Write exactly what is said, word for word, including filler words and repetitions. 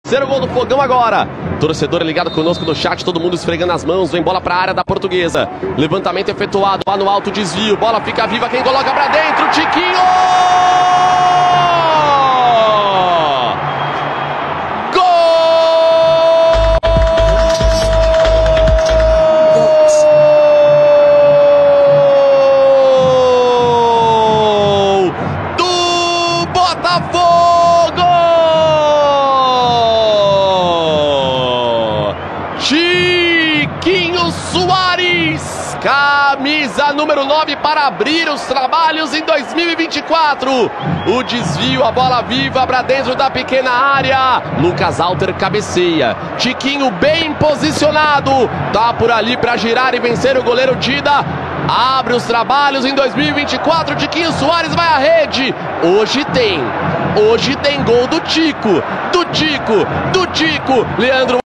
Terceiro gol do Fogão agora. Torcedor ligado conosco no chat, todo mundo esfregando as mãos. Vem bola para a área da Portuguesa. Levantamento efetuado lá no alto, desvio. Bola fica viva, quem coloca para dentro? Tiquinho! Gol! Do Botafogo! Tiquinho Soares, camisa número nove para abrir os trabalhos em dois mil e vinte e quatro. O desvio, a bola viva para dentro da pequena área. Lucas Alter cabeceia. Tiquinho bem posicionado. Tá por ali para girar e vencer o goleiro Dida. Abre os trabalhos em dois mil e vinte e quatro. Tiquinho Soares vai à rede. Hoje tem. Hoje tem gol do Tico. Do Tico. Do Tico. Leandro